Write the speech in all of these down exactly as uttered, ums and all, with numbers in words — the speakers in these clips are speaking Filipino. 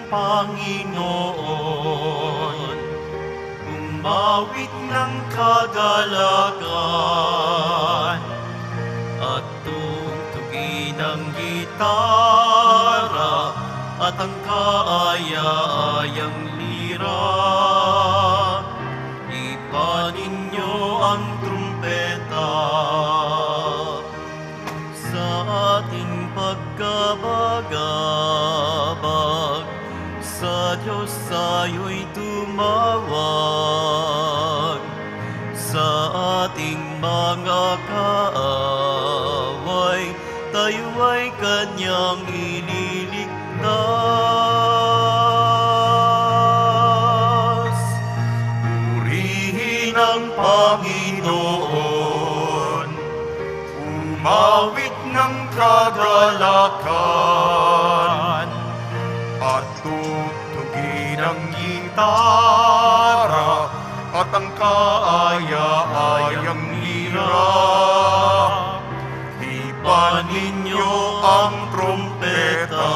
Panginoon, umawit ng kagalakan, at tugtugin ang gitara at ang kaaya-ayang lira. Ipanin niyo ang trumpeta sa ating pagkabagabag. Sa Diyos tayo'y tumawag, sa ating mga kaaway tayo ay Kanyang ililigtas. Purihin ang Panginoon, umawit ng kagalakan, at tugtugin ang gitara at ang kaaya-ayang lira. Ipanin niyo ang trumpeta.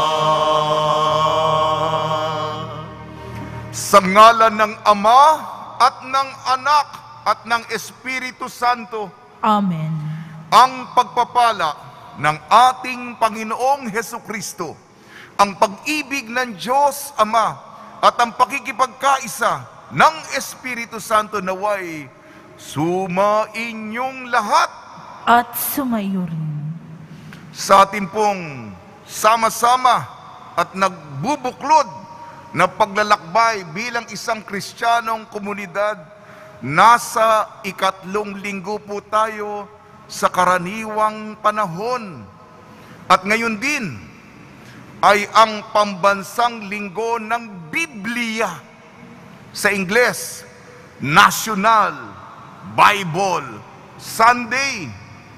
Sa ngalan ng Ama at ng Anak at ng Espiritu Santo. Amen. Ang pagpapala ng ating Panginoong Hesukristo, ang pag-ibig ng Diyos Ama at ang pakikipagkaisa ng Espiritu Santo naway sumainyong lahat at sumayo rin. Sa ating pong sama-sama at nagbubuklod na paglalakbay bilang isang Kristiyanong komunidad, nasa ikatlong linggo po tayo sa karaniwang panahon. At ngayon din ay ang pambansang linggo ng Biblia. Sa Ingles, National Bible Sunday.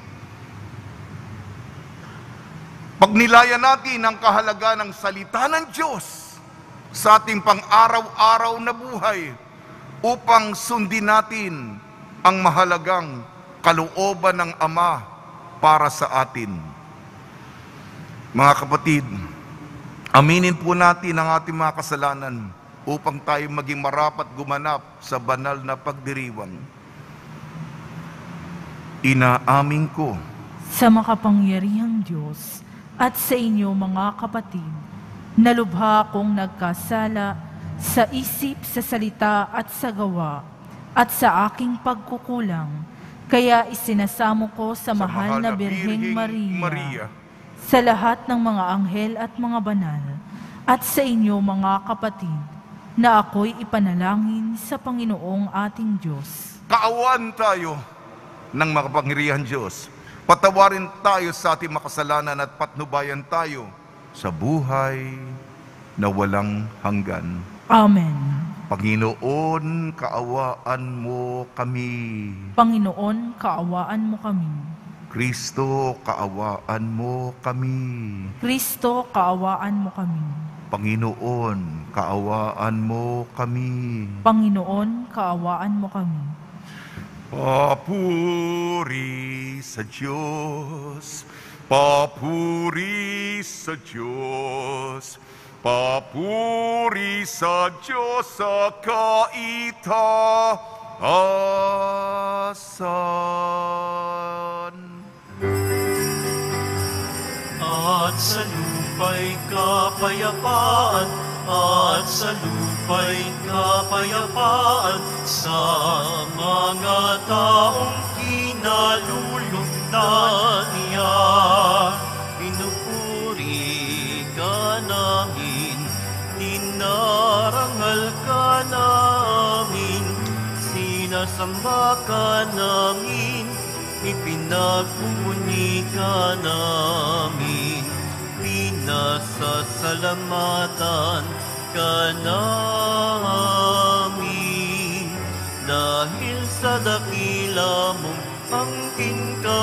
Pagnilayan natin ang kahalaga ng salita ng Diyos sa ating pang-araw-araw na buhay upang sundin natin ang mahalagang kalooban ng Ama para sa atin. Mga kapatid, aminin po natin ang ating mga kasalanan upang tayo maging marapat gumanap sa banal na pagdiriwang. Inaamin ko sa makapangyarihang Diyos at sa inyo mga kapatid, na lubha akong nagkasala sa isip, sa salita at sa gawa, at sa aking pagkukulang, kaya isinasamo ko sa, sa mahal na Birheng Maria, Maria, sa lahat ng mga anghel at mga banal, at sa inyo mga kapatid, na ako'y ipanalangin sa Panginoong ating Diyos. Kaawan tayo ng makapangyarihan Diyos. Patawarin tayo sa ating makasalanan at patnubayan tayo sa buhay na walang hanggan. Amen. Panginoon, kaawaan mo kami. Panginoon, kaawaan mo kami. Kristo, kaawaan mo kami. Kristo, kaawaan mo kami. Panginoon, kaawaan mo kami. Panginoon, kaawaan mo kami. Papuri sa Diyos, papuri sa Diyos, papuri sa Diyos sa kaitaasan. At sa lupa'y kapayapaan, at sa lupa'y kapayapaan sa mga taong kinalulugdan niya. Pinupuri ka namin, dinarangal ka namin, sinasamba ka namin, ipinagmumuni ka namin, pinasasalamatan ka namin, dahil sa dakila mong angking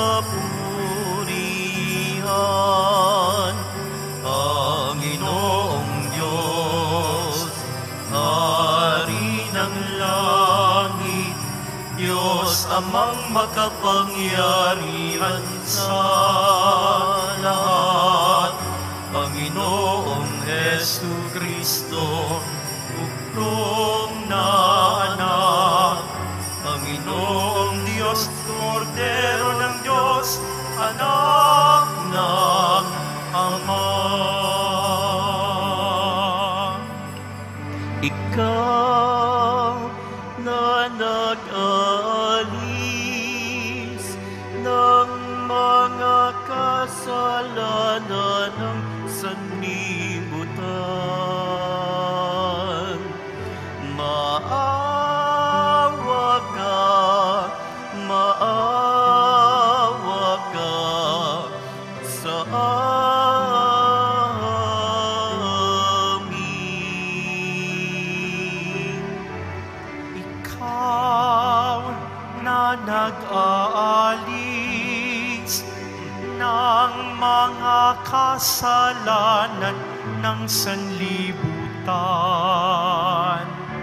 kapurihan. Panginoong Diyos, Hari ng langit, Diyos Amang makapangyarihan sa lahat, Panginoong Jesu Kristo, ukrong na anak, Panginoong Diyos, Kordero ng Diyos, anak ng Ama. Ikaw na nag-alis ng mga kasalanan ng sanlibutan, maawa ka, maawa ka sa amin. Ikaw na nag-aalis ng mga kasalanan ng sanlibutan,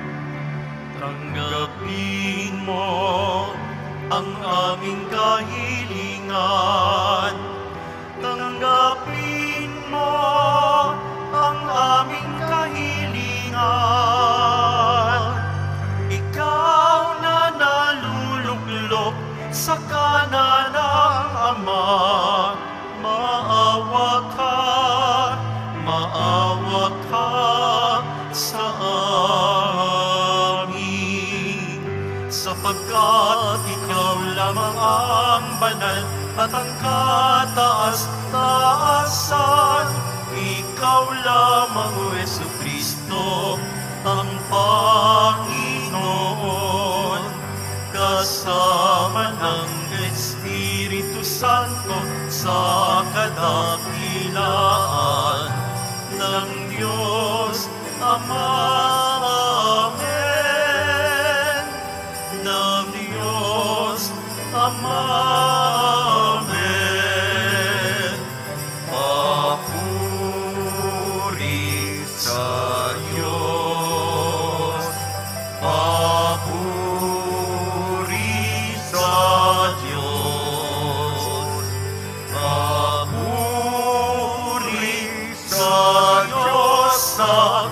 tanggapin mo ang aming kahilingan. Tanggapin mo ang aming kahilingan. Ikaw na naluluklok sa kanan ng Ama, maawa ka, maawa ka sa amin. Sapagkat ikaw lamang ang banal at ang kataas-taasan. Ikaw lamang, O Jesu Kristo, ang Panginoon, kasama ng Espiritu Santo sa kadakilaan ng Diyos Ama. Amen. Ng Diyos Ama. Amen. Papuri sa Diyos. Papuri sa Diyos. Papuri sa Diyos sa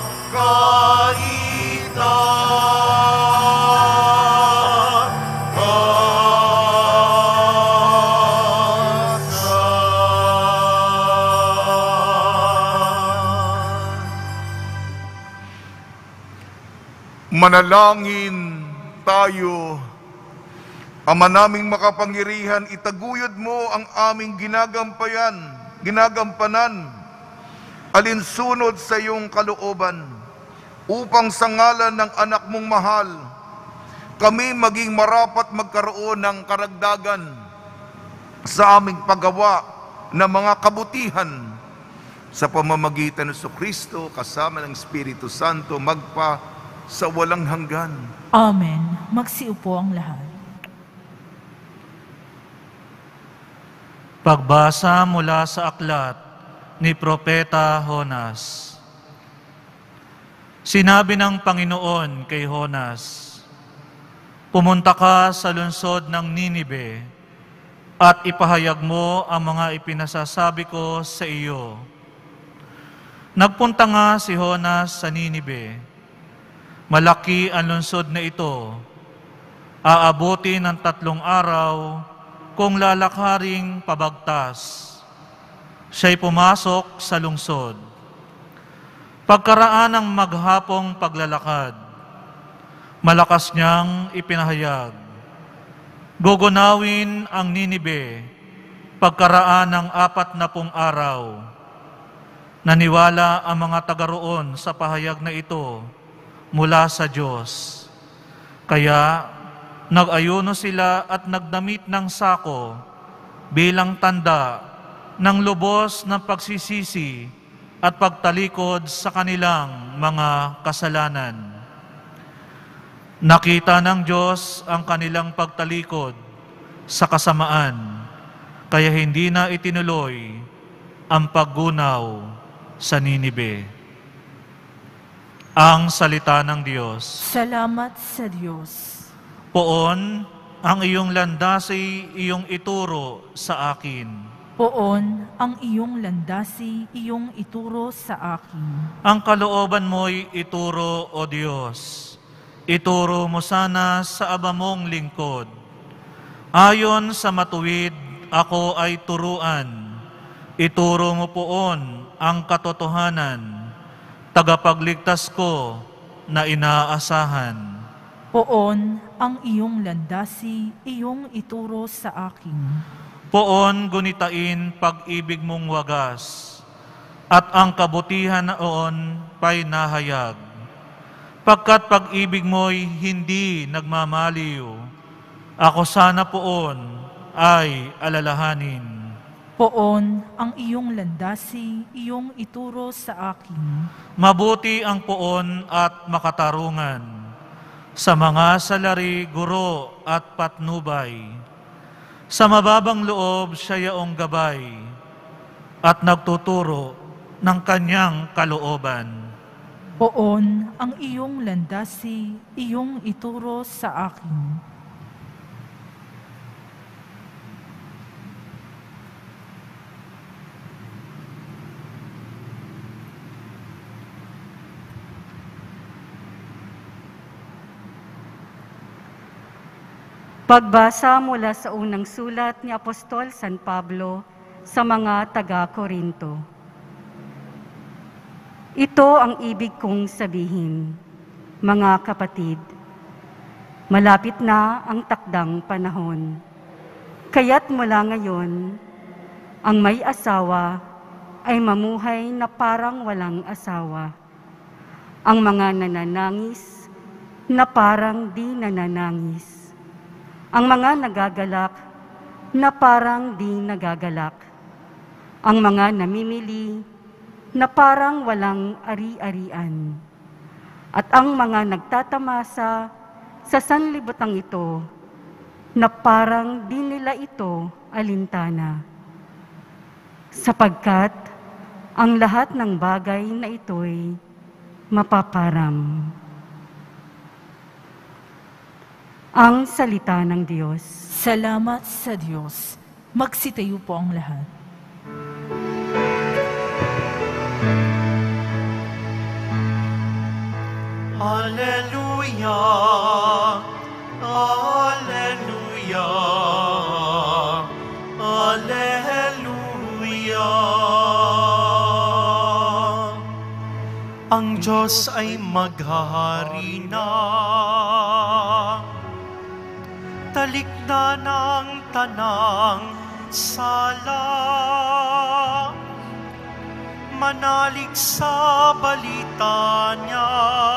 Manalangin tayo. Ama naming makapangyarihan, itaguyod mo ang aming ginagampayan, ginagampanan, alinsunod sa iyong kalooban, upang sa ngalan ng anak mong mahal, kami maging marapat magkaroon ng karagdagan sa aming paggawa ng mga kabutihan sa pamamagitan ng Kristo kasama ng Espiritu Santo magpa sa walang hanggan. Amen. Magsiupo ang lahat. Pagbasa mula sa aklat ni Propeta Jonas. Sinabi ng Panginoon kay Jonas, pumunta ka sa lungsod ng Ninibe at ipahayag mo ang mga ipinasasabi ko sa iyo. Nagpunta nga si Jonas sa Ninibe. Malaki ang lungsod na ito. Aabuti ng tatlong araw kung lalakaring pabagtas. Siya'y pumasok sa lungsod. Pagkaraan ng maghapong paglalakad, malakas niyang ipinahayag, gugunawin ang Ninibe pagkaraan ng apat na pung araw. Naniwala ang mga taga roon sa pahayag na ito mula sa Diyos. Kaya nag-ayuno sila at nagdamit ng sako bilang tanda ng lubos ng pagsisisi at pagtalikod sa kanilang mga kasalanan. Nakita ng Diyos ang kanilang pagtalikod sa kasamaan, kaya hindi na itinuloy ang paggunaw sa Ninibe. Ang salita ng Diyos. Salamat sa Diyos. Poon, ang iyong landas ay iyong ituro sa akin. Poon ang iyong landasi, iyong ituro sa akin. Ang kalooban mo'y ituro, O Diyos. Ituro mo sana sa aba mong lingkod. Ayon sa matuwid, ako ay turuan. Ituro mo poon ang katotohanan, tagapagligtas ko na inaasahan. Poon ang iyong landasi, iyong ituro sa akin. Poon gunitain pag-ibig mong wagas, at ang kabutihan noon pa'y nahayag. Pagkat pag-ibig mo'y hindi nagmamaliw, ako sana poon ay alalahanin. Poon ang iyong landasi, iyong ituro sa akin. Mabuti ang poon at makatarungan, sa mga salari, guro at patnubay. Sa mababang loob siya yaong gabay, at nagtuturo ng kanyang kalooban. Poon ang iyong landasi, iyong ituro sa akin. Pagbasa mula sa unang sulat ni Apostol San Pablo sa mga taga-Korinto. Ito ang ibig kong sabihin, mga kapatid. Malapit na ang takdang panahon. Kaya't mula ngayon, ang may asawa ay mamuhay na parang walang asawa. Ang mga nananangis na parang di nananangis. Ang mga nagagalak na parang di nagagalak. Ang mga namimili na parang walang ari-arian. At ang mga nagtatamasa sa sanlibutan ito na parang di nila ito alintana. Sapagkat ang lahat ng bagay na ito'y mapaparam. Ang salita ng Diyos. Salamat sa Diyos. Magsitayo po ang lahat. Alleluia, Alleluia, Alleluia. Ang Diyos ay maghahari na, talikda ng tanang sala, manalig sa balita niya.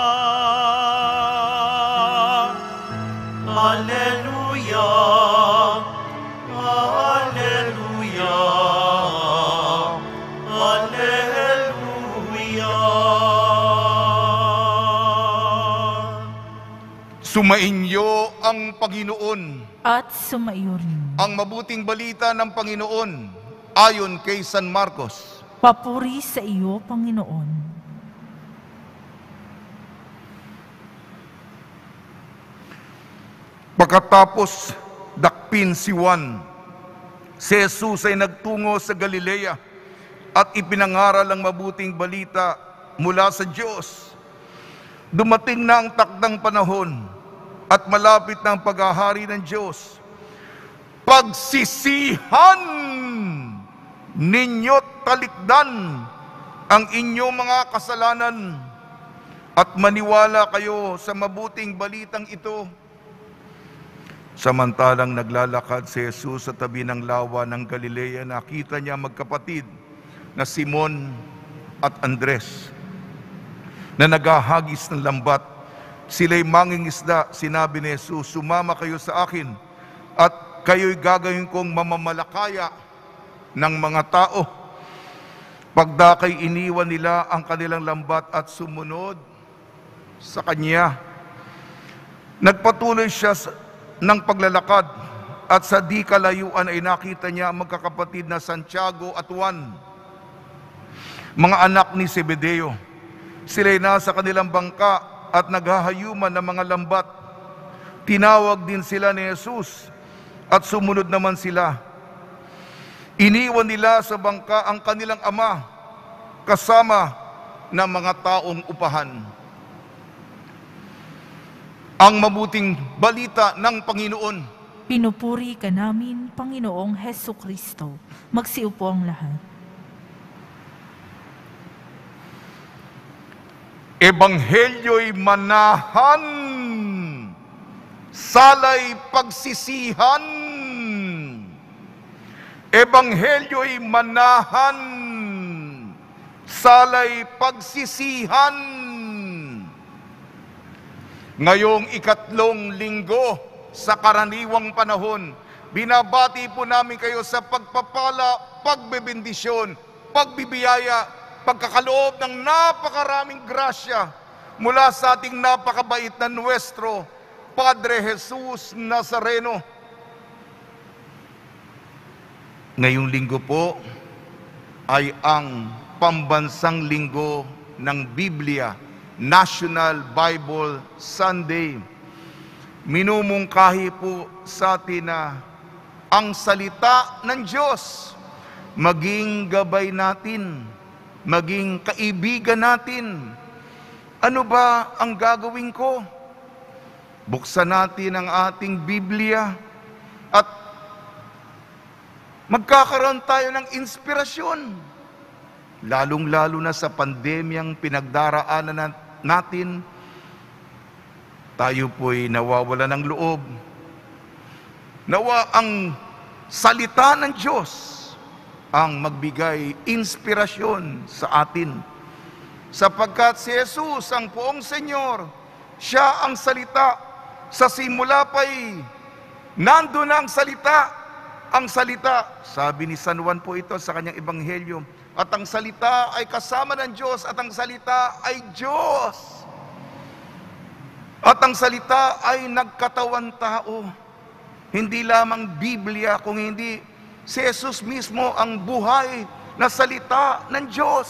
Alleluia, Alleluia, Alleluia. Sumainyo ang Panginoon. At sumaiyo rin. Ang mabuting balita ng Panginoon ayon kay San Marcos. Papuri sa iyo, Panginoon. Pagkatapos dakpin si Juan, si Jesus ay nagtungo sa Galilea at ipinangaral ang mabuting balita mula sa Diyos. Dumating na ang takdang panahon at malapit na ang paghahari ng Diyos. Pagsisihan ninyo't talikdan ang inyong mga kasalanan at maniwala kayo sa mabuting balitang ito. Samantalang naglalakad si Jesus sa tabi ng lawa ng Galilea, nakita niya magkapatid na Simon at Andres na naghahagis ng lambat. Sila'y mangingisda. Sinabi ni Jesus, sumama kayo sa akin at kayo'y gagawin kong mamamalakaya ng mga tao. Pagdakay iniwan nila ang kanilang lambat at sumunod sa Kanya. Nagpatuloy siya ng paglalakad at sa di kalayuan ay nakita niya ang magkakapatid na Santiago at Juan, mga anak ni Zebedeo. Sila'y nasa kanilang bangka at naghahayuman ng mga lambat. Tinawag din sila ni Jesus at sumunod naman sila. Iniwan nila sa bangka ang kanilang ama kasama ng mga taong upahan. Ang mabuting balita ng Panginoon. Pinupuri ka namin, Panginoong Heso Kristo. Magsiupo ang lahat. Ebanghelyo'y manahan, salay pagsisihan. Ebanghelyo'y manahan, salay pagsisihan. Ngayong ikatlong linggo sa karaniwang panahon, binabati po namin kayo sa pagpapala, pagbebendisyon, pagbibiyaya, pagkakaloob ng napakaraming grasya mula sa ating napakabait na Nuestro Padre Jesus Nazareno. Ngayong linggo po ay ang pambansang linggo ng Biblia, National Bible Sunday. Minumungkahi po sa atin na ang salita ng Diyos maging gabay natin, maging kaibigan natin. Ano ba ang gagawin ko? Buksan natin ang ating Biblia at magkakaroon tayo ng inspirasyon. Lalong-lalo na sa pandemyang pinagdaraanan natin, tayo po'y nawawala ng loob. Nawa ang salita ng Diyos ang magbigay inspirasyon sa atin. Sapagkat si Jesus, ang poong Senyor, siya ang salita. Sa simula pa'y nandun ang salita. Ang salita, sabi ni San Juan po ito sa kanyang ebanghelyo, at ang salita ay kasama ng Diyos, at ang salita ay Diyos. At ang salita ay nagkatawan tao. Hindi lamang Biblia, kung hindi si Jesus mismo ang buhay na salita ng Diyos.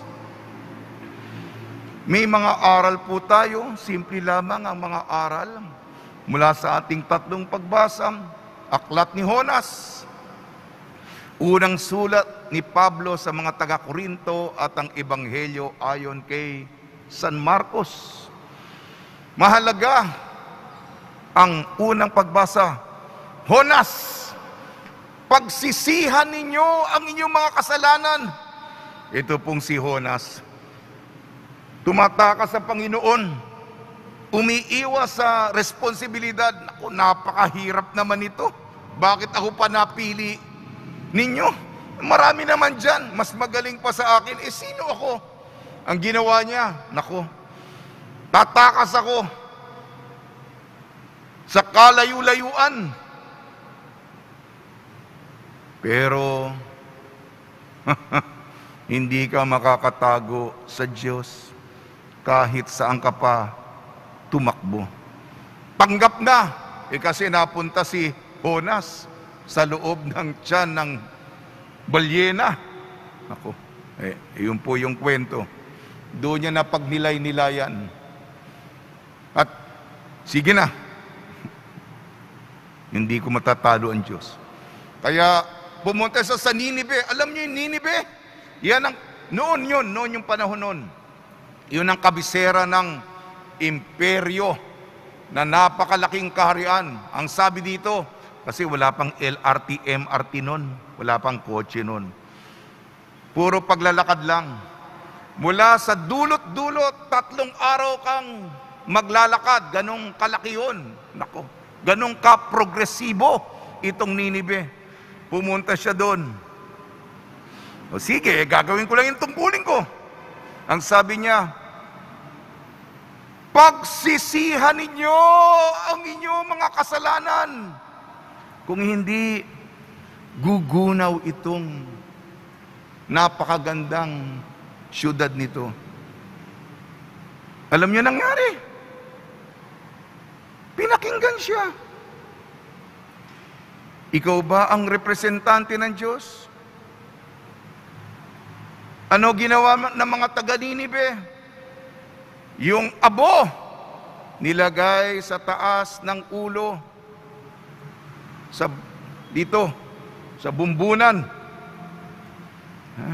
May mga aral po tayo, simple lamang ang mga aral mula sa ating tatlong pagbasa. Aklat ni Jonas, unang sulat ni Pablo sa mga taga-Korinto, at ang ebanghelyo ayon kay San Marcos. Mahalaga ang unang pagbasa. Jonas, pagsisihan ninyo ang inyong mga kasalanan. Ito pong si Jonas, tumatakas sa Panginoon, umiiwas sa responsibilidad. Naku, napakahirap naman ito. Bakit ako pa napili ninyo? Marami naman dyan, mas magaling pa sa akin. Eh, sino ako? Ang ginawa niya, naku, tatakas ako sa kalayu-layuan. Pero, hindi ka makakatago sa Diyos kahit saan ka pa tumakbo. Tanggap na, eh kasi napunta si Jonas sa loob ng tiyan ng balyena. Ako, eh, yun po yung kwento. Doon niya na pagnilay-nilayan. At sige na, hindi ko matatalo ang Diyos. Kaya pumunta sa sa Ninive. Alam niyo yung Ninive? Yan ang, noon yun, noon yung panahon noon. Yun ang kabisera ng imperyo na napakalaking kaharian. Ang sabi dito, kasi wala pang L R T, M R T noon, wala pang kotse noon. Puro paglalakad lang. Mula sa dulot-dulot, tatlong araw kang maglalakad. Ganong kalaki yun. Nako, ganong ka-progresibo itong Ninive. Pumunta siya doon. O sige, gagawin ko lang yung tungkulin ko. Ang sabi niya, pagsisihan ninyo ang inyong mga kasalanan. Kung hindi, gugunaw itong napakagandang syudad nito. Alam niyo nangyari? Pinakinggan siya. Ikaw ba ang representante ng Diyos? Ano ginawa ng mga taga-Ninive? Yung abo, nilagay sa taas ng ulo, sa, dito, sa bumbunan Ha?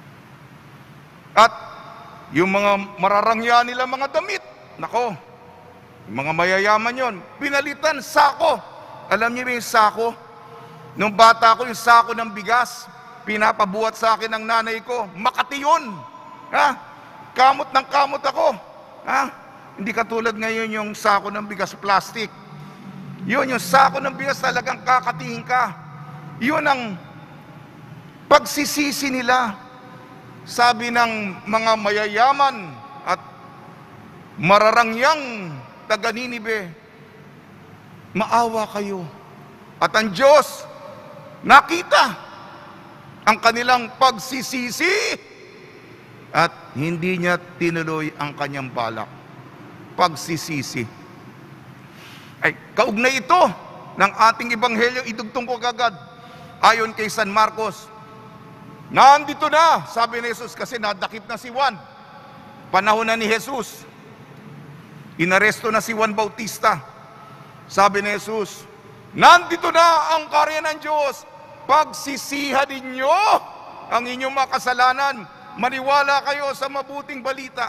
At yung mga mararangya nila mga damit, nako, yung mga mayayaman yon, pinalitan, sako. Alam niyo ba yung sako? Nung bata ko, yung sako ng bigas, pinapabuhat sa akin ng nanay ko, Makati yun. Ha? Kamot ng kamot ako. Ha? Hindi katulad ngayon yung sako ng bigas, plastic. Yun, yung sako ng bigas talagang kakatingin ka. Yun ang pagsisisi nila. Sabi ng mga mayayaman at mararangyang taga Ninibe, maawa kayo. At ang Diyos, nakita ang kanilang pagsisisi at hindi niya tinuloy ang kanyang balak. Pagsisisi. Ay, kaugnay ito ng ating ebanghelyo, idugtong ko kagad. Ayon kay San Marcos, nandito na, sabi ni Jesus, kasi nadakip na si Juan. Panahon na ni Jesus. Inaresto na si Juan Bautista. Sabi ni Jesus, nandito na ang karya ng Diyos. Pagsisihan ninyo ang inyong mga kasalanan. Maniwala kayo sa mabuting balita.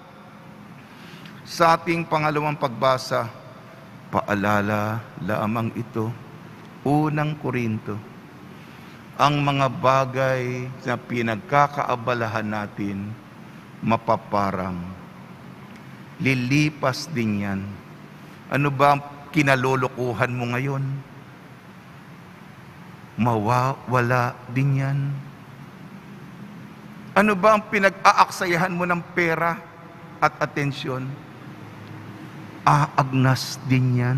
Sa ating pangalawang pagbasa, paalala lamang ito, unang Korinto, ang mga bagay na pinagkakaabalahan natin, mapaparang. Lilipas din yan. Ano ba ang kinalolokohan mo ngayon? Mawawala din yan. Ano ba ang pinag-aaksayahan mo ng pera at atensyon? Aagnas din yan.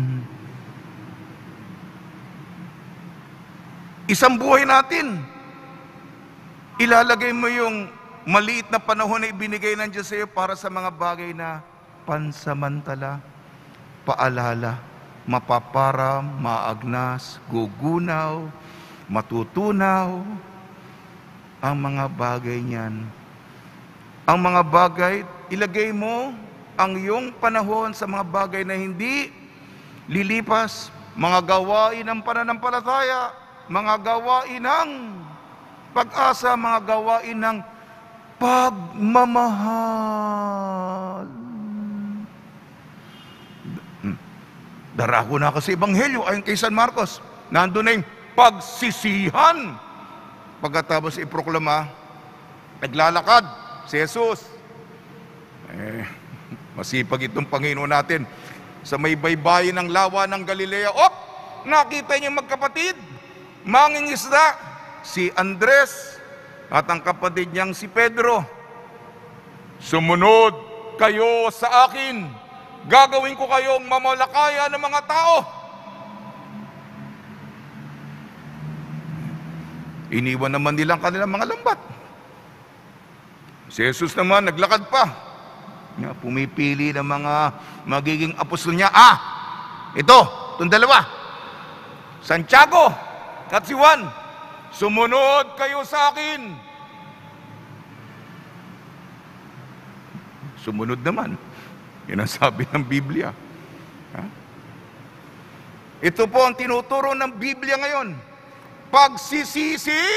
Isang buhay natin, ilalagay mo yung maliit na panahon na ibinigay ng Diyos sa iyo para sa mga bagay na pansamantala, paalala, mapaparam, maagnas, gugunaw, matutunaw, ang mga bagay niyan. Ang mga bagay, ilagay mo ang iyong panahon sa mga bagay na hindi lilipas, mga gawain ng pananampalataya, mga gawain ng pag-asa, mga gawain ng pagmamahal. Darako na ako sa Ebanghelyo ayon kay San Marcos. Nandun na yung pagsisihan. Pagkatapos iproklama, naglalakad si Jesus. Eh, masipag itong Panginoon natin. Sa may baybayin ng lawa ng Galilea, op! Nakita niyo magkapatid, mangingisda, si Andres at ang kapatid niyang si Pedro. Sumunod kayo sa akin. Gagawin ko kayong mamalakaya ng mga tao. Iniwan naman nilang kanilang mga lambat. Si Jesus naman naglakad pa. Pumipili ng mga magiging apostol niya. Ah, ito, itong dalawa. Santiago at si Juan. Sumunod kayo sa akin. Sumunod naman. Yan ang sabi ng Biblia. Ha? Ito po ang tinuturo ng Biblia ngayon. Pagsisisi,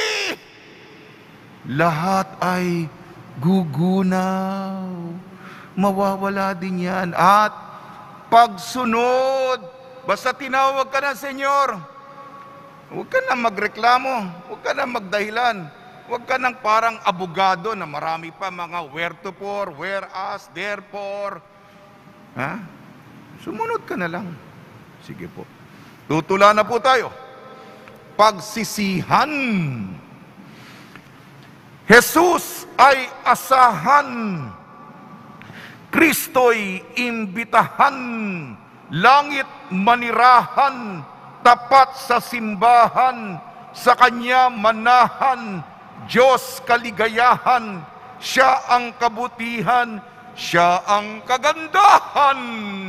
lahat ay gugunaw. Mawawala din yan. At pagsunod, basta tinawag ka ng Senyor, huwag ka na magreklamo, huwag ka na magdahilan, huwag ka nang parang abogado na marami pa mga where to for, whereas, therefore. Ha? Sumunod ka na lang. Sige po. Tutula na po tayo. Pagsisihan. Jesus ay asahan. Kristo'y imbitahan. Langit manirahan. Tapat sa simbahan. Sa Kanya manahan. Diyos kaligayahan. Siya ang kabutihan. Siya ang kagandahan.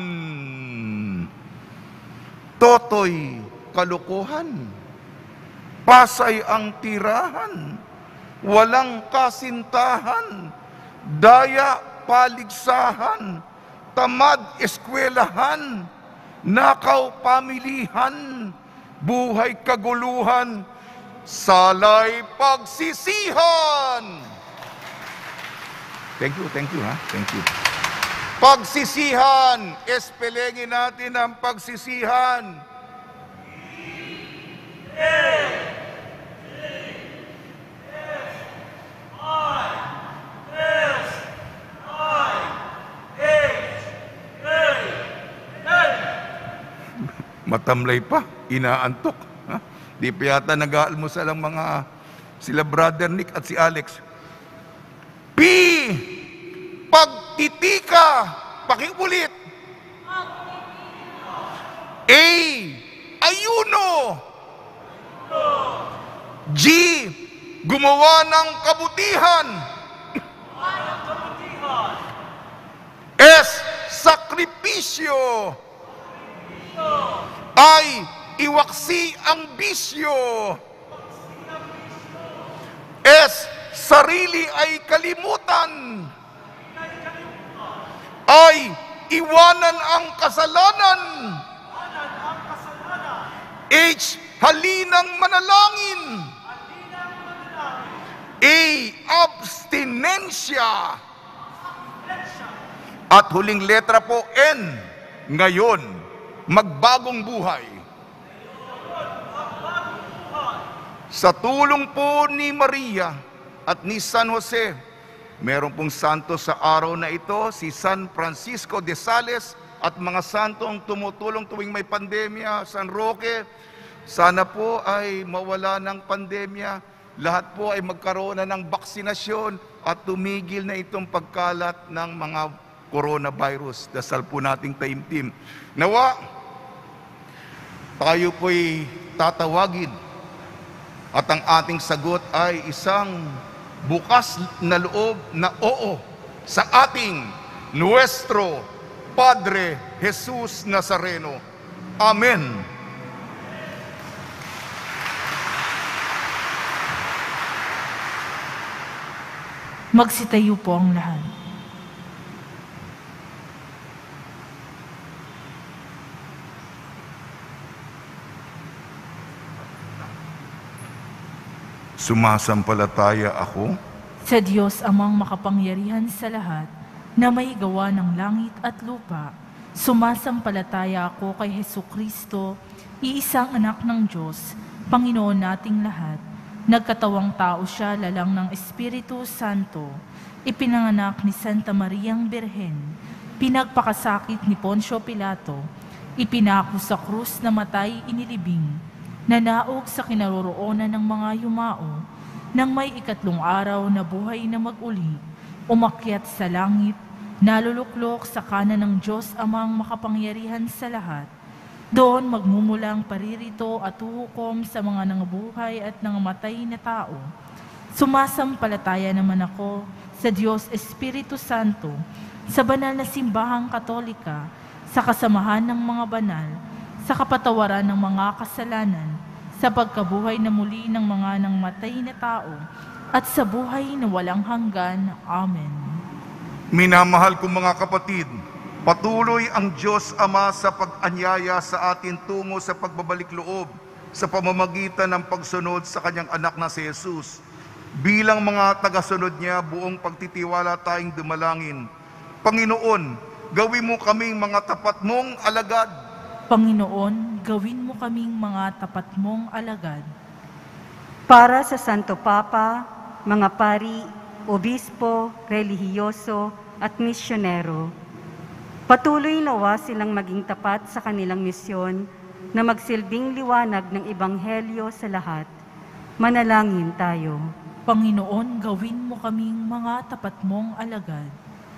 Totoy kalukuhan. Pasay ang tirahan. Walang kasintahan. Daya paligsahan. Tamad eskwelahan. Nakaw pamilihan. Buhay kaguluhan. salay pagsisihan. Thank you, thank you, ha? Thank you. Pagsisihan, espelengin natin ang pagsisihan. Matamlay pa, inaantok. Ha? Di pa yata nag-aalmusal ang mga sila Brother Nick at si Alex. P. Pagtitika. Pakiulit. A. Ayuno. G. Gumawa ng kabutihan. S. Sakripisyo. I. Iwaksi ang bisyo. S. Sarili ay kalimutan. I. Iwanan ang kasalanan. H. Halinang manalangin. A. Abstinensya. At huling letra po, N. Ngayon, magbagong buhay. Sa tulong po ni Maria at ni San Jose, meron pong santo sa araw na ito, si San Francisco de Sales at mga santo ang tumutulong tuwing may pandemya, San Roque. Sana po ay mawala ng pandemya, lahat po ay magkaroon na ng vaksinasyon at tumigil na itong pagkalat ng mga coronavirus. Dasal po nating taimtim. Nawa, tayo po'y tatawagin at ang ating sagot ay isang bukas na loob na oo sa ating Nuestro Padre Jesus Nazareno. Amen. Magsitayo po ang lahat. Sumasampalataya ako Sa Diyos amang makapangyarihan sa lahat, na may gawa ng langit at lupa, sumasampalataya ako kay Hesukristo, iisang anak ng Diyos, Panginoon nating lahat. Nagkatawang tao siya lalang ng Espiritu Santo, ipinanganak ni Santa Mariang Birhen, pinagpakasakit ni Poncio Pilato, ipinako sa krus na matay inilibing, nanaog sa kinaroroonan ng mga yumao, nang may ikatlong araw na buhay na mag-uli, umakyat sa langit, naluluklok sa kanan ng Diyos amang makapangyarihan sa lahat. Doon magmumulang paririto at huhukom sa mga nangabuhay at nangamatay na tao. Sumasampalataya naman ako sa Diyos Espiritu Santo, sa banal na simbahang katolika, sa kasamahan ng mga banal, sa kapatawaran ng mga kasalanan, sa pagkabuhay na muli ng mga nangmatay na tao, at sa buhay na walang hanggan. Amen. Minamahal kong mga kapatid, patuloy ang Diyos Ama sa pag-anyaya sa atin tungo sa pagbabalik loob sa pamamagitan ng pagsunod sa kanyang anak na si Jesus. Bilang mga tagasunod niya, buong pagtitiwala tayong dumalangin. Panginoon, gawin mo kaming mga tapat mong alagad. Panginoon, gawin mo kaming mga tapat mong alagad. Para sa Santo Papa, mga pari, obispo, relihiyoso at misyonero, patuloy nawa silang maging tapat sa kanilang misyon na magsilbing liwanag ng Ebanghelyo sa lahat. Manalangin tayo. Panginoon, gawin mo kaming mga tapat mong alagad.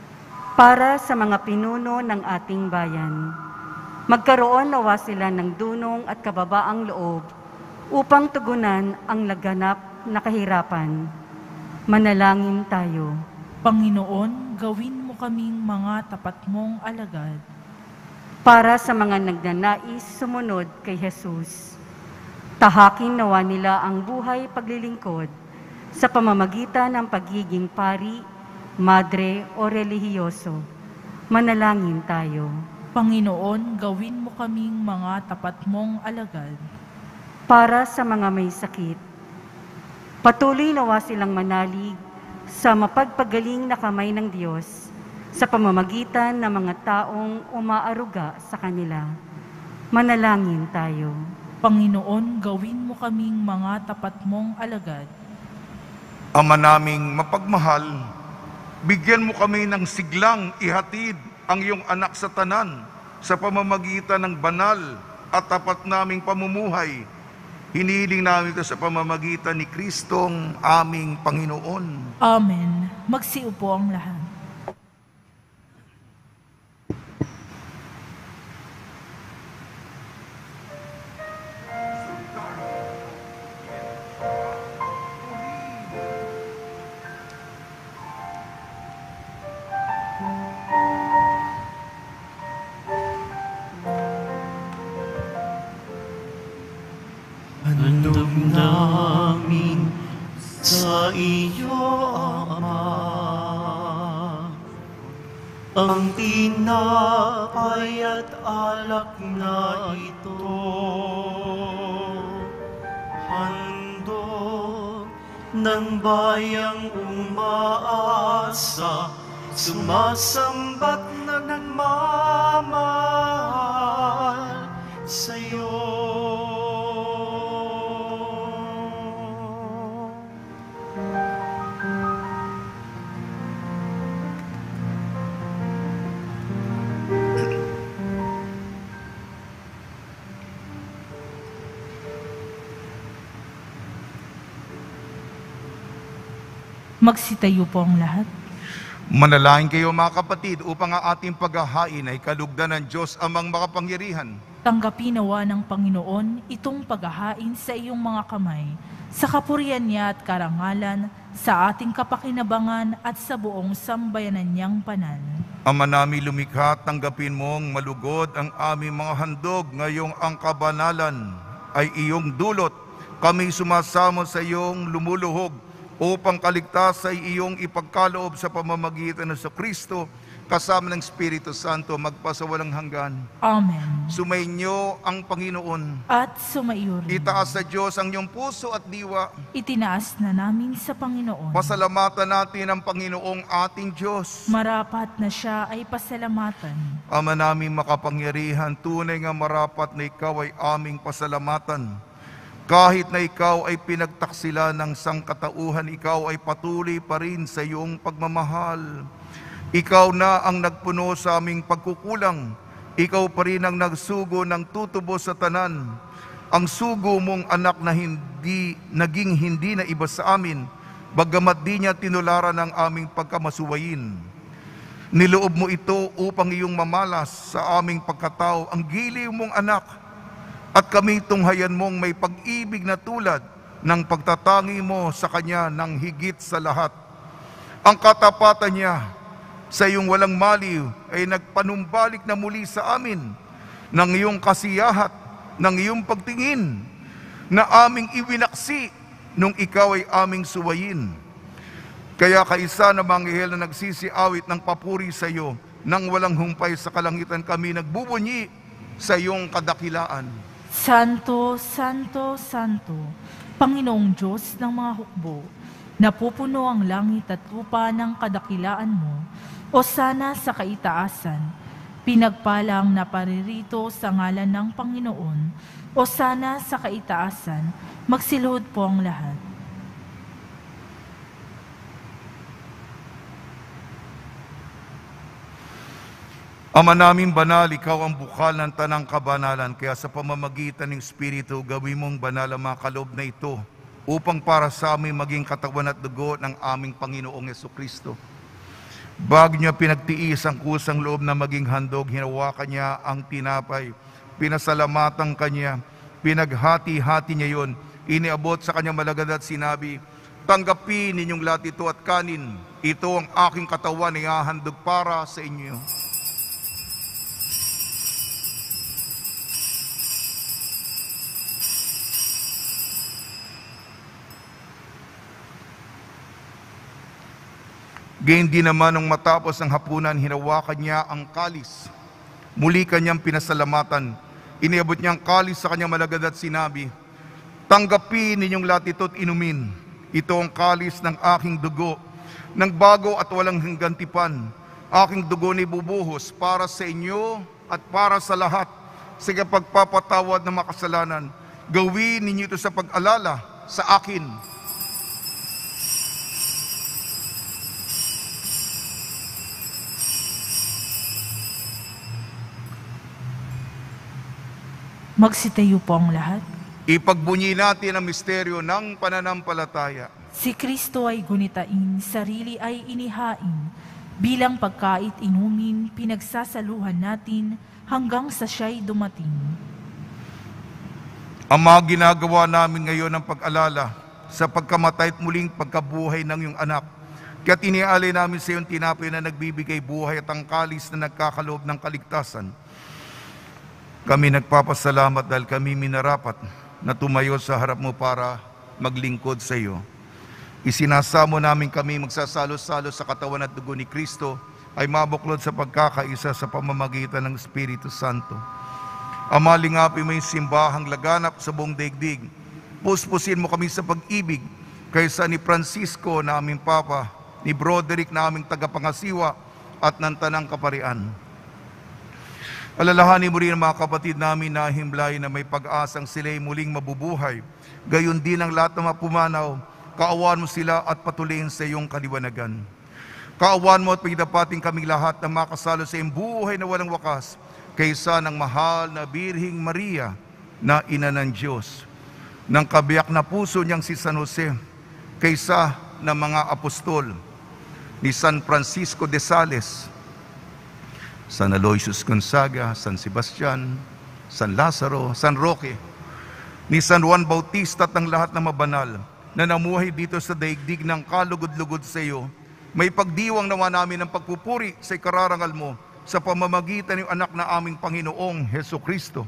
Para sa mga pinuno ng ating bayan, magkaroon nawa sila ng dunong at kababaang loob upang tugunan ang laganap na kahirapan. Manalangin tayo. Panginoon, gawin mo kaming mga tapat mong alagad. Para sa mga nagnanais sumunod kay Jesus, tahakin nawa nila ang buhay paglilingkod sa pamamagitan ng pagiging pari, madre o relihiyoso. Manalangin tayo. Panginoon, gawin mo kaming mga tapat mong alagad. Para sa mga may sakit, Patuloy nawa silang manalig sa mapagpagaling na kamay ng Diyos sa pamamagitan ng mga taong umaaruga sa kanila. Manalangin tayo. Panginoon, gawin mo kaming mga tapat mong alagad. Ama naming mapagmahal, bigyan mo kami ng siglang ihatid ang iyong anak sa tanan sa pamamagitan ng banal at tapat naming pamumuhay. Hinihiling namin ito sa pamamagitan ni Kristong aming Panginoon. Amen. Magsiupo ang lahat. Handog namin sa iyo, Ama, ang tinapay at alak na ito. Handog ng bayang umaasa, sumasambat na nagmamahal sa iyo. Magsitayo po ang lahat. Manalangin kayo mga kapatid upang ang ating paghahain ay kalugdan ng Diyos amang makapangyarihan. Tanggapin nawa ng Panginoon itong paghahain sa iyong mga kamay, sa kapurihan niya at karangalan, sa ating kapakinabangan at sa buong sambayanan niyang panal. Ama namin lumikha, tanggapin mong malugod ang aming mga handog ngayong ang kabanalan ay iyong dulot. Kami sumasamo sa iyong lumuluhog upang kaligtas ay iyong ipagkaloob sa pamamagitan ng Kristo kasama ng Espiritu Santo magpasawalang hanggan. Amen. Sumainyo ang Panginoon. At sumaiyo rin. Itaas sa Diyos ang iyong puso at diwa. Itinaas na namin sa Panginoon. Pasalamatan natin ang Panginoong ating Diyos. Marapat na siya ay pasalamatan. Ama naming makapangyarihan, tunay nga marapat na ikaw ay aming pasalamatan. Kahit na ikaw ay pinagtaksila ng sangkatauhan, ikaw ay patuloy pa rin sa iyong pagmamahal. Ikaw na ang nagpuno sa aming pagkukulang. Ikaw pa rin ang nagsugo ng tutubo sa tanan. Ang sugo mong anak na hindi, naging hindi na iba sa amin, bagamat di niya tinularan ang aming pagkamasuwayin. Niloob mo ito upang iyong mamalas sa aming pagkatao ang giliw mong anak, at kami tunghayan mong may pag-ibig na tulad ng pagtatangi mo sa Kanya ng higit sa lahat. Ang katapatan niya sa iyong walang maliw ay nagpanumbalik na muli sa amin ng iyong kasiyahat, ng iyong pagtingin na aming iwinaksi nung ikaw ay aming suwayin. Kaya kaisa na mga anghel na nagsisiawit ng papuri sa iyo, nang walang humpay sa kalangitan kami nagbubunyi sa iyong kadakilaan. Santo, Santo, Santo, Panginoong Diyos ng mga hukbo, napupuno ang langit at lupa ng kadakilaan mo, o sana sa kaitaasan, pinagpalang na paririto sa ngalan ng Panginoon, o sana sa kaitaasan, magsiluhod po ang lahat. Ama namin banal, ikaw ang bukal ng tanang kabanalan, kaya sa pamamagitan ng Espiritu, gawin mong banal ang mga kaloob na ito, upang para sa amin maging katawan at dugo ng aming Panginoong Jesucristo. Bago niya pinagtiis ang kusang loob na maging handog, hinawakan niya ang tinapay, pinasalamatan kanya, pinaghati-hati niya yon, iniabot sa kanyang malagad at sinabi, tanggapin ninyong lahat ito at kanin, ito ang aking katawan na ihahandog para sa inyo. Gayon din naman nung matapos ang hapunan, hinawakan niya ang kalis. Muli kanyang pinasalamatan. Iniabot niya ang kalis sa kanyang malagad at sinabi, tanggapin ninyong lahat ito at inumin. ito ang kalis ng aking dugo, ng bago at walang hanggang tipan. Aking dugo ni bubuhos para sa inyo at para sa lahat sa pagpapatawad ng makasalanan. Gawin ninyo ito sa pag-alala sa akin. Magsitayo po ang lahat. Ipagbunyi natin ang misteryo ng pananampalataya. Si Kristo ay gunitain, sarili ay inihain. Bilang pagkait inumin, pinagsasaluhan natin hanggang sa siya'y dumating. Ama, ginagawa namin ngayon ang pag-alala sa pagkamatay at muling pagkabuhay ng iyong anak. Kaya't inialay namin sa iyong tinapay na nagbibigay buhay at ang kalis na nagkakaloob ng kaligtasan. Kami nagpapasalamat dahil kami minarapat na tumayo sa harap mo para maglingkod sa iyo. Isinasamo namin kami magsasalo-salo sa katawan at dugo ni Kristo ay mabuklod sa pagkakaisa sa pamamagitan ng Espiritu Santo. Ama, lingapin mo yung simbahang laganap sa buong daigdig. Puspusin mo kami sa pag-ibig kaysa ni Francisco na aming Papa, ni Broderick na aming tagapangasiwa at ng Tanang Kaparian. Alalahanin mo rin ang mga kapatid namin na himlay na may pag-asang sila'y muling mabubuhay. Gayon din ang lahat ng mga pumanaw, kaawaan mo sila at patuloyin sa iyong kaliwanagan. Kaawaan mo at pagdapating kaming lahat na makasalo sa iyong buhay na walang wakas, kaysa ng mahal na Birhing Maria na ina ng Diyos, ng kabiyak na puso niyang si San Jose, kaysa ng mga apostol, ni San Francisco de Sales, San Aloysius Gonzaga, San Sebastian, San Lazaro, San Roque, ni San Juan Bautista at ang lahat na mabanal na namuhay dito sa daigdig ng kalugod-lugod sa iyo. May pagdiwang nawa namin ng pagpupuri sa ikararangal mo sa pamamagitan ng anak na aming Panginoong Heso Kristo.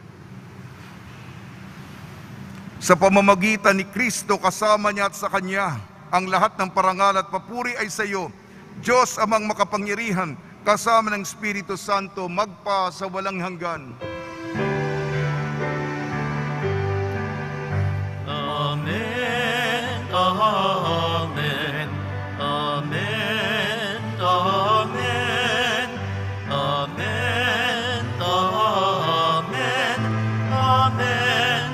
Sa pamamagitan ni Kristo, kasama niya at sa Kanya, ang lahat ng parangal at papuri ay sa iyo, Diyos amang makapangyarihan, kasama ng Espiritu Santo, magpa sa walang hanggan. Amen, amen, amen, amen, amen, amen, amen,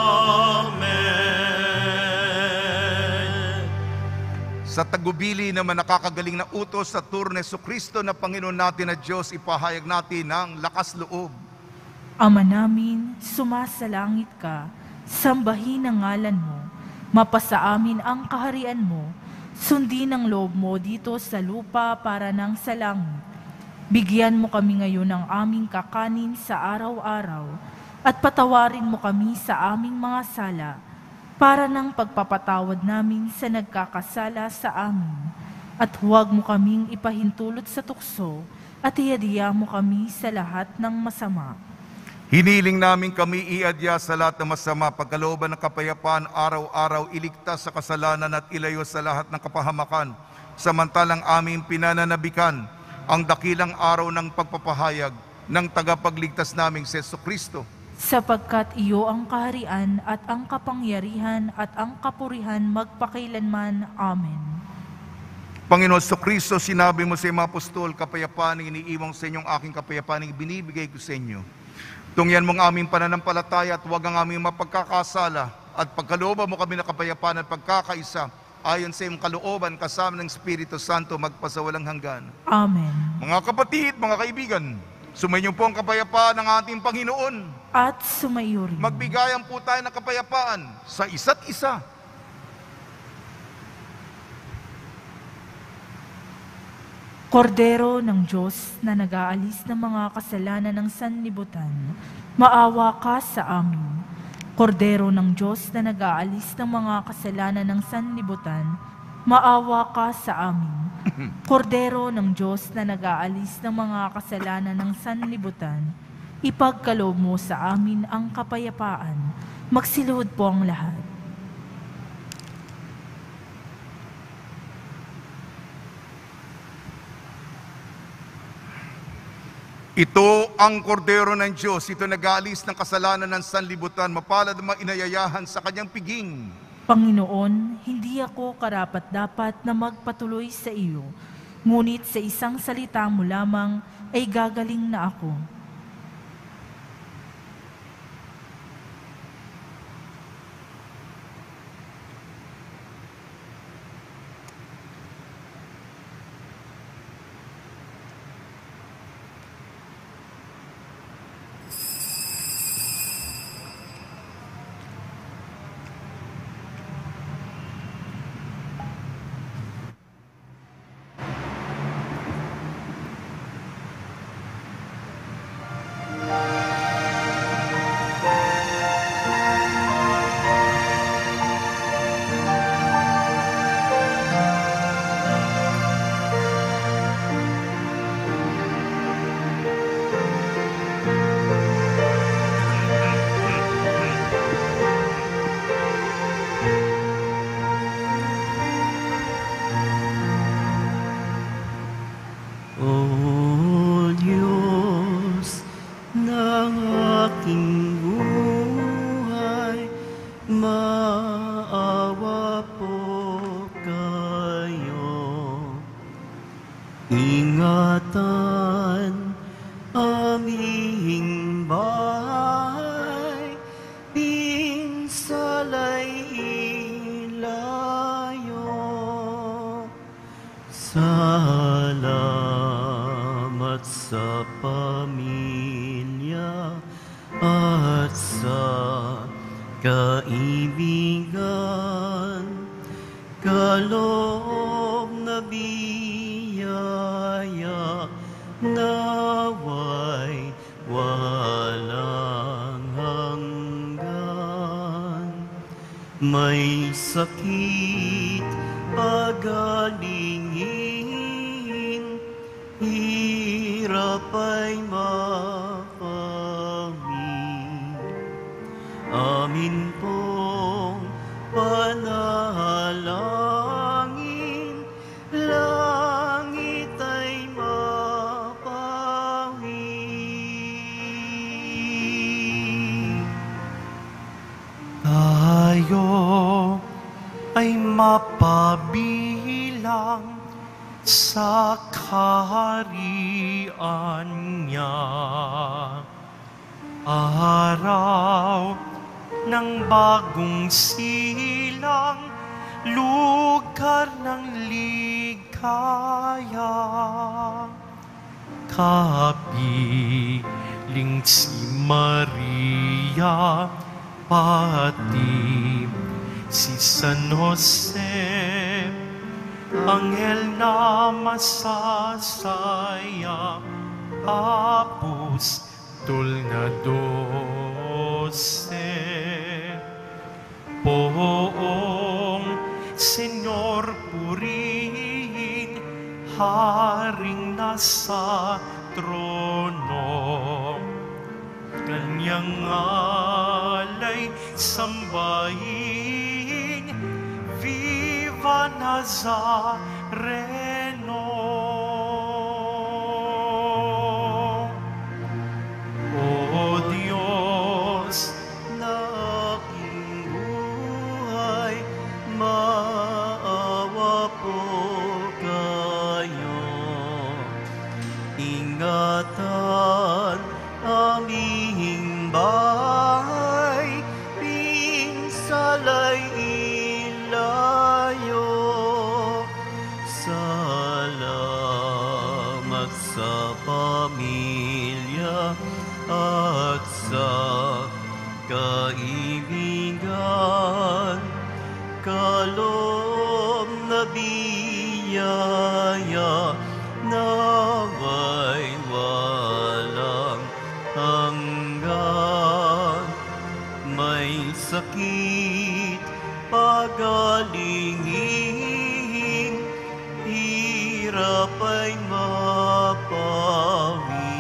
amen. Sa tagubili naman nakakagaling na utos sa turno ni Jesucristo na Panginoon natin at Diyos, ipahayag natin ang lakas loob. Ama namin, sumasalangit ka, sambahin ang ngalan mo, mapasa amin ang kaharian mo, sundin ang loob mo dito sa lupa para nang sa langit. Bigyan mo kami ngayon ng aming kakanin sa araw-araw, at patawarin mo kami sa aming mga sala, para ng pagpapatawad namin sa nagkakasala sa amin. At huwag mo kaming ipahintulot sa tukso, at iadya mo kami sa lahat ng masama. Hiniling namin kami iadya sa lahat ng masama, pagkalooban ng kapayapaan, araw-araw iligtas sa kasalanan at ilayo sa lahat ng kapahamakan, samantalang aming pinananabikan ang dakilang araw ng pagpapahayag ng tagapagligtas naming si Jesucristo. Sapagkat iyo ang kaharian at ang kapangyarihan at ang kapurihan magpakailanman. Amen. Panginoon Jesucristo, sinabi mo sa mga apostol, kapayapaan ang iniiwang sa inyong aking kapayapaan ang binibigay ko sa inyo. Tungyan mong aming pananampalataya at huwag ang aming mapagkakasala at pagkalooban mo kami na kapayapaan at pagkakaisa ayon sa iyong kalooban kasama ng Espiritu Santo magpasawalang hanggan. Amen. Mga kapatid, mga kaibigan, sumainyo po ang kapayapaan ng ating Panginoon. At sumayo rin. Magbigayan po tayo ng kapayapaan sa isa't isa. Kordero ng Diyos na nag-aalis ng mga kasalanan ng sanlibutan, maawa ka sa amin. Kordero ng Diyos na nag-aalis ng mga kasalanan ng sanlibutan, maawa ka sa amin. Kordero ng Diyos na nag-aalis ng mga kasalanan ng sanlibutan, ipagkaloob mo sa amin ang kapayapaan. Magsiluhod po ang lahat. Ito ang kordero ng Diyos, ito nag-aalis ng kasalanan ng sanlibutan, mapalad ang mga inayayahan sa kanyang piging. Panginoon, hindi ako karapat-dapat na magpatuloy sa iyo, ngunit sa isang salita mo lamang ay gagaling na ako. O Diyos ng aking buhay, maawa po kayo. Ingatan aming bahay, pinsalay ilayo. Salamat sa pamilya at sa kaibigan, kaloob na biyaya, naway walang hanggan. May sakit pagalingin, hirap ay mapawi. Amin pong panalangin, langit ay mapawi. Tayo ay mapabilang sa kaharian niya. Araw ng bagong silang, lugar ng ligaya. Kapiling si Maria, pati si San Jose, anghel na masasaya, apostol na dose. Poong Senyor purihin, haring nasa trono, kanyang alay sambahin, Viva Nazareno. O Diyos na aking buhay, maawa po kayo. Ingatan aming bahay, pinsalay ilayo. Salamat sa pamilya at sa kaibigan, kaloob na biyaya, naway walang hanggan. May sakit pagalingin, hirap ay mapawi.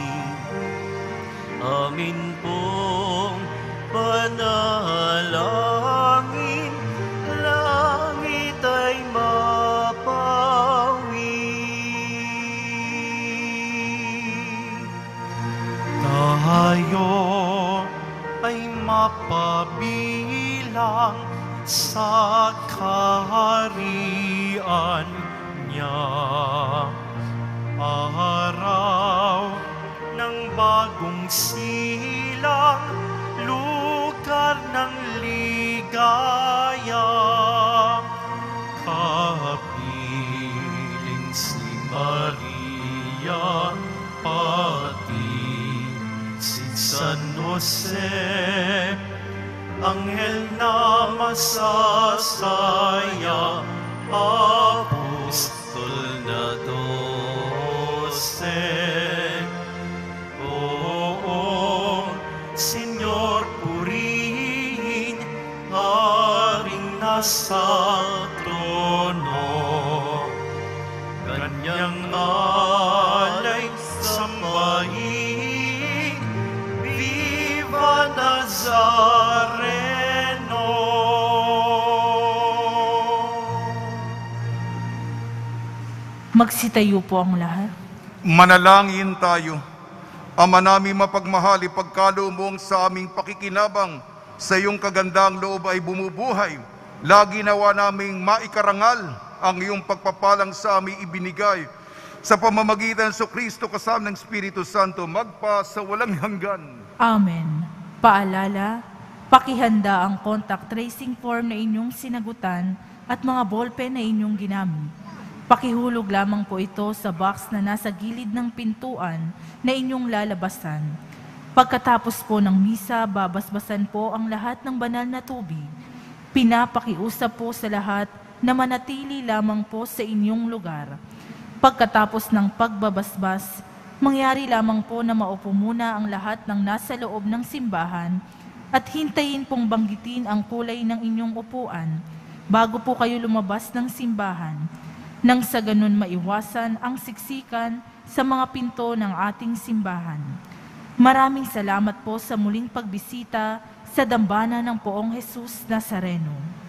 Amin pong panalangin, langit ay mapawi. tayo ay mapabilang sa kaharian niya. Araw ng bagong silang, lugar ng ligaya. Kapiling si Maria, pati si San Jose, anghel na masasaya, apostol na dose. Oo, Senyor, purihin, haring nasa trono. Kanyang alay sambahin, Viva Nazareno! Magsitayo po ang lahat. Manalangin tayo. Ama namin mapagmahal, ipagkaloob sa aming pakikinabang sa iyong kagandang loob ay bumubuhay. Lagi nawa naming maikarangal ang iyong pagpapalang sa aming ibinigay sa pamamagitan sa Kristo kasama ng Espiritu Santo magpa sa walang hanggan. Amen. Paalala, pakihanda ang contact tracing form na inyong sinagutan at mga ballpen na inyong ginamit. Pakihulog lamang po ito sa box na nasa gilid ng pintuan na inyong lalabasan. Pagkatapos po ng misa, babasbasan po ang lahat ng banal na tubig. Pinapakiusap po sa lahat na manatili lamang po sa inyong lugar. Pagkatapos ng pagbabasbas, mangyari lamang po na maupo muna ang lahat ng nasa loob ng simbahan at hintayin pong banggitin ang kulay ng inyong upuan bago po kayo lumabas ng simbahan, nang sa ganun maiwasan ang siksikan sa mga pinto ng ating simbahan. Maraming salamat po sa muling pagbisita sa dambana ng Poong Jesus Nazareno.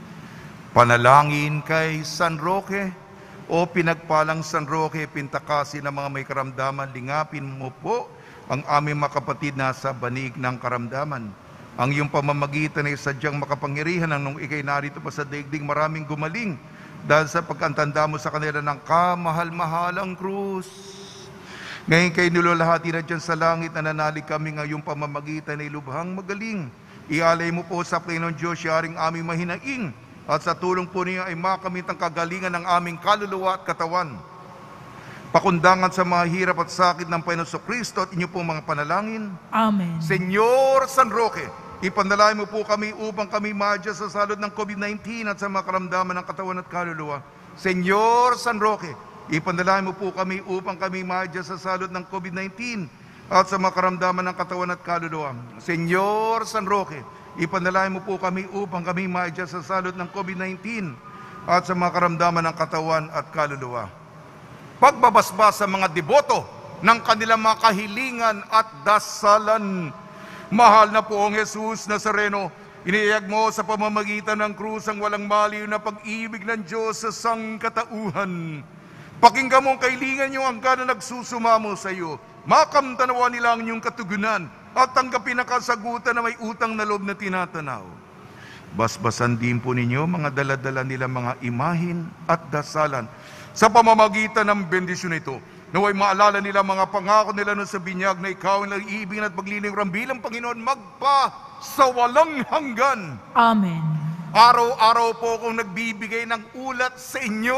Panalangin kay San Roque. O pinagpalang San Roque, pintakasi ng mga may karamdaman, lingapin mo po ang aming mga kapatid na sa banig ng karamdaman. Ang iyong pamamagitan ay sadyang makapangyarihan ang nung ikay narito pa sa daigdig, maraming gumaling dahil sa pagkantanda mo sa kanila ng kamahal-mahalang krus. Ngayon kayo nilulahati na dyan sa langit, na nanalig kami ngayong pamamagitan ay lubhang magaling. Ialay mo po sa Panginoon Diyos, yaring aming mahinaing, at sa tulong po niya ay makamit ang kagalingan ng aming kaluluwa at katawan. Pakundangan sa mga hirap at sakit ng Panginoon Kristo at inyo pong mga panalangin. Amen. Senyor San Roque, ipanalangin mo po kami upang kami madya sa salot ng COVID nineteen at sa mga karamdaman ng katawan at kaluluwa. Senyor San Roque, ipanalangin mo po kami upang kami madya sa salot ng COVID nineteen at sa mga karamdaman ng katawan at kaluluwa. Senyor San Roque, ipanalangin mo po kami upang kami madya sa salot ng COVID nineteen at sa mga karamdaman ng katawan at kaluluwa. Pagbabasbas sa mga deboto ng kanilang mga kahilingan at dasalan. Mahal na Poong Jesus Nazareno, iniyag mo sa pamamagitan ng krus ang walang maliw na pag-ibig ng Diyos sa sangkatauhan. Pakinggan mo ang kahilingan niyo hanggang na nagsusumamo sa iyo. Makamtanawa nila ang iyong katugunan at tanggapin ang kasagutan na may utang na loob na tinatanaw. Basbasan din po ninyo mga daladala nila mga imahin at dasalan sa pamamagitan ng bendisyon ito. Naway maalala nila mga pangako nila nun sa binyag na ikaw ang nag-iibig at paglilingram bilang Panginoon magpa sa walang hanggan. Amen. Araw-araw po akong nagbibigay ng ulat sa inyo.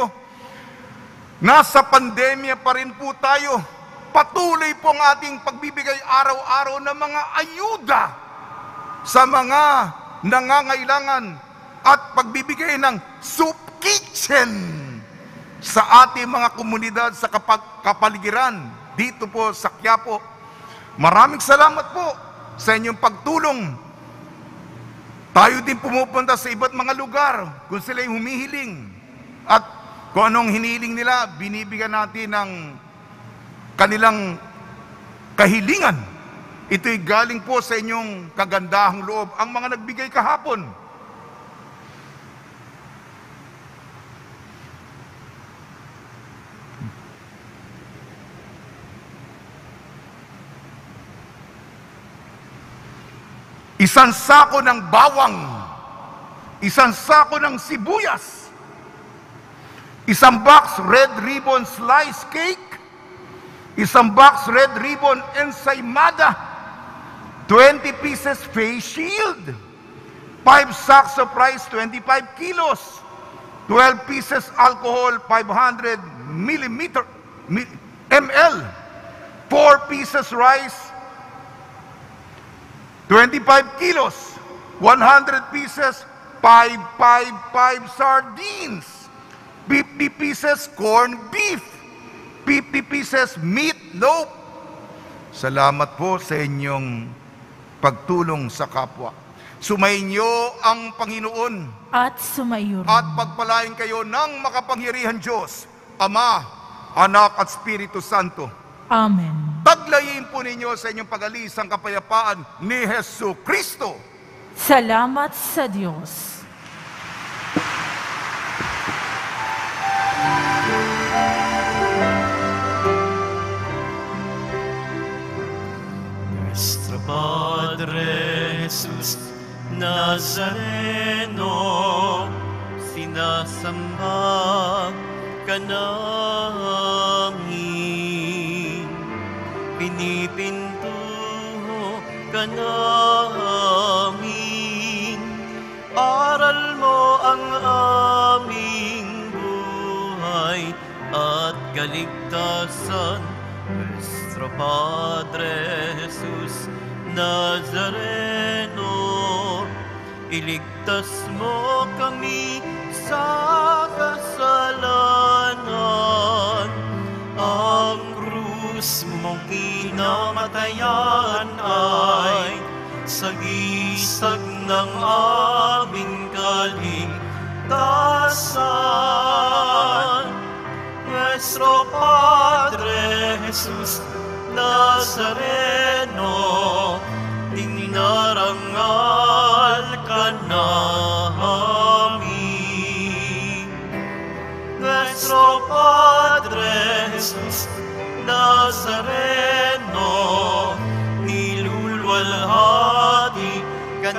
Nasa pandemya pa rin po tayo. Patuloy po ang ating pagbibigay araw-araw ng mga ayuda sa mga nangangailangan at pagbibigay ng soup kitchen sa ating mga komunidad sa kapag kapaligiran dito po sa Quiapo. Maraming salamat po sa inyong pagtulong. Tayo din pumupunta sa iba't mga lugar kung sila'y humihiling. At kung anong hinihiling nila, binibigyan natin ng kanilang kahilingan. Ito'y galing po sa inyong kagandahang loob. Ang mga nagbigay kahapon, isang sako ng bawang isang sako ng sibuyas, isang box red ribbon slice cake, isang box red ribbon ensaymada, twenty pieces face shield, five sacks of rice, twenty-five kilos, twelve pieces alcohol, five hundred millimeter ml, four pieces rice, twenty-five kilos, one hundred pieces, five, five, five sardines, fifty pieces corned beef, fifty pieces meatloaf. Salamat po sa inyong pagtulong sa kapwa. Sumainyo ang Panginoon At sumayo rin. at pagpalain kayo ng makapangyarihan Diyos, Ama, Anak at Espiritu Santo. Amen. Taglayin po ninyo sa inyong pag-alis ang kapayapaan ni Hesu Kristo. Salamat sa Diyos. Nuestro Padre Jesus Nazareno, sinasamba ka namin, pinipinto ka namin, aral mo ang aming buhay at kaligtasan. Nuestro Padre Jesus Nazareno, iligtas mo kami sa kasalanan. Ang krus mong kinamatayan ay sagisag ng aming kaligtasan. Nuestro Padre Jesus Nazareno, dinarangal ka namin. Nuestro Padre Jesus Nazareno, nilulwalhati ka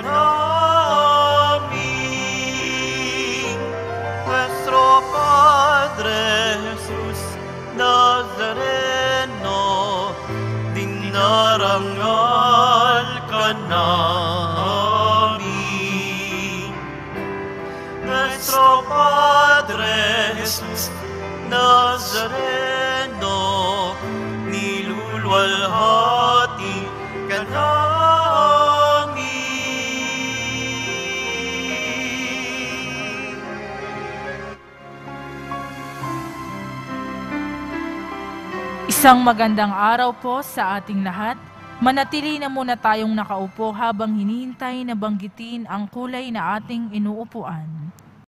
namin. Nuestro Padre Jesus Nazareno, dinarangal ka namin. Nuestro Padre Jesus Nazareno, nilulwalhati ka namin. Isang magandang araw po sa ating lahat. Manatili na muna tayong nakaupo habang hinihintay na banggitin ang kulay na ating inuupuan.